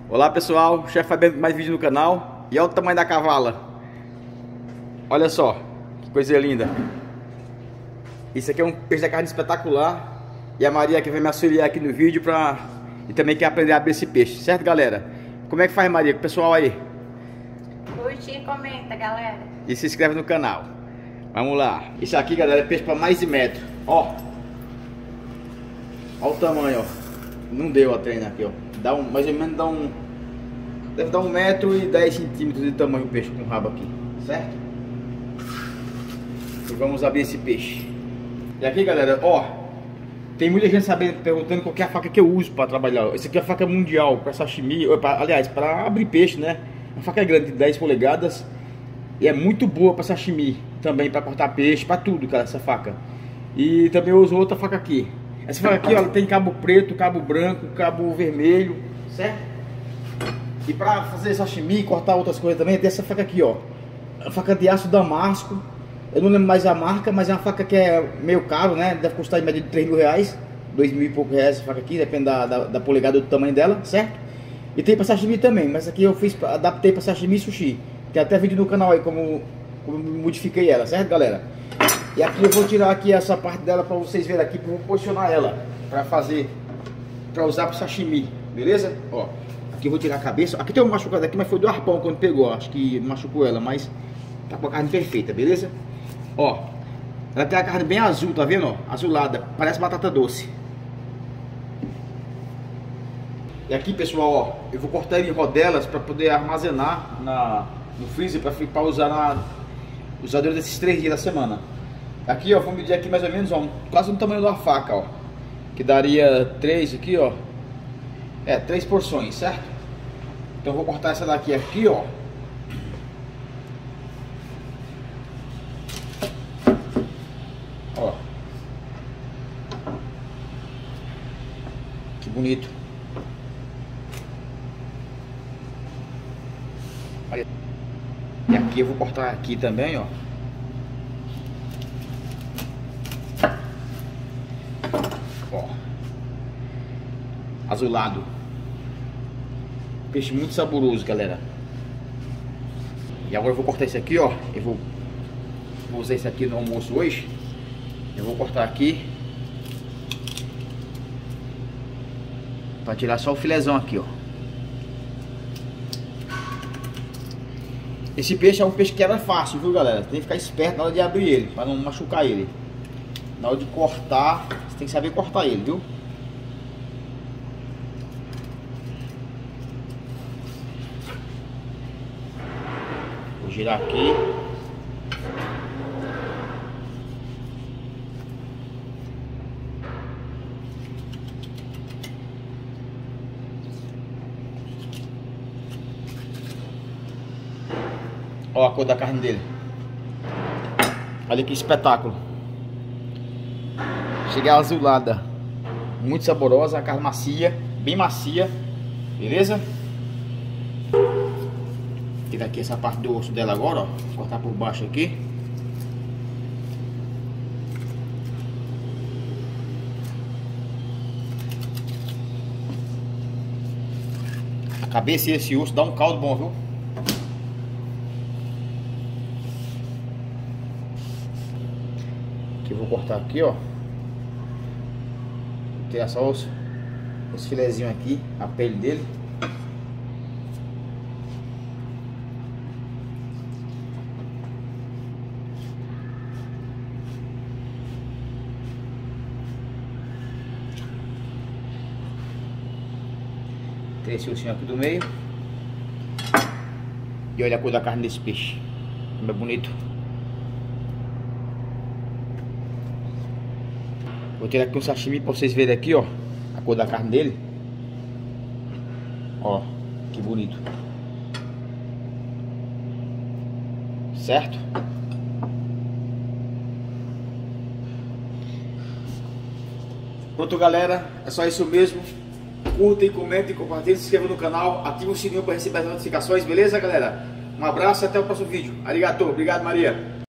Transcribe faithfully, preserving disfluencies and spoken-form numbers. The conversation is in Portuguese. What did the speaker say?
Olá pessoal, chefe Fabiano, mais vídeo no canal. E olha o tamanho da cavala. Olha só, que coisa linda. Isso aqui é um peixe da carne espetacular. E a Maria que vai me auxiliar aqui no vídeo pra... E também quer aprender a abrir esse peixe, certo galera? Como é que faz, Maria? Com o pessoal aí? Curte e comenta, galera. E se inscreve no canal. Vamos lá. Isso aqui, galera, é peixe para mais de metro. Ó. Ó o tamanho, ó. Não deu a treina aqui, ó. Dá um, mais ou menos dá um... Deve dar um metro e dez centímetros de tamanho o peixe com o rabo aqui. Certo? E vamos abrir esse peixe. E aqui, galera, ó. Tem muita gente sabendo, perguntando qual que é a faca que eu uso para trabalhar. Essa aqui é a faca mundial para sashimi. Ou pra, aliás, para abrir peixe, né? A faca é grande, de dez polegadas. E é muito boa para sashimi. Também para cortar peixe, para tudo, cara, essa faca. E também eu uso outra faca aqui. Essa faca aqui, ó, ela tem cabo preto, cabo branco, cabo vermelho, certo? E para fazer sashimi, cortar outras coisas também, tem essa faca aqui, ó. A faca de aço damasco. Eu não lembro mais a marca, mas é uma faca que é meio caro, né? Deve custar em média de três mil reais. dois mil e pouco reais essa faca aqui, depende da, da, da polegada do tamanho dela, certo? E tem para sashimi também, mas aqui eu fiz, adaptei para sashimi e sushi. Tem até vídeo no canal aí como, como modifiquei ela, certo galera? E aqui eu vou tirar aqui essa parte dela para vocês verem aqui, vou posicionar ela para fazer, para usar para sashimi, beleza? Ó, aqui eu vou tirar a cabeça. Aqui tem um machucado aqui, mas foi do arpão quando pegou, acho que machucou ela, mas tá com a carne perfeita, beleza? Ó, ela tem a carne bem azul, tá vendo? Ó, azulada, parece batata doce. E aqui, pessoal, ó, eu vou cortar ele em rodelas para poder armazenar na, no freezer para usar na usar durante esses três dias da semana. Aqui, ó, vou medir aqui mais ou menos, ó, quase no tamanho da faca, ó, que daria três aqui, ó. É, três porções, certo? Então eu vou cortar essa daqui aqui, ó. Ó. Que bonito. E aqui eu vou cortar aqui também, ó. Ó. Azulado. Peixe muito saboroso, galera. E agora eu vou cortar esse aqui, ó. Eu vou, vou usar esse aqui no almoço hoje. Eu vou cortar aqui para tirar só o filézão aqui, ó. Esse peixe é um peixe que quebra fácil, viu galera? Tem que ficar esperto na hora de abrir ele, para não machucar ele. Na hora de cortar, você tem que saber cortar ele, viu? Vou girar aqui. Ó a cor da carne dele. Olha que espetáculo. Chega azulada. Muito saborosa, a carne macia, bem macia. Beleza? Tirar aqui essa parte do osso dela agora, ó. Vou cortar por baixo aqui. A cabeça e esse osso dá um caldo bom, viu? Aqui eu vou cortar aqui, ó. Tirar só os, os filezinhos aqui, a pele dele. Tirei esse ossinho aqui do meio. E olha a cor da carne desse peixe. Como é bonito. Vou tirar aqui um sashimi para vocês verem aqui, ó, a cor da carne dele. Ó, que bonito. Certo? Pronto, galera. É só isso mesmo. Curtem, comentem, compartilhem, se inscrevam no canal, ativem o sininho para receber as notificações, beleza, galera? Um abraço e até o próximo vídeo. Arigato. Obrigado, Maria.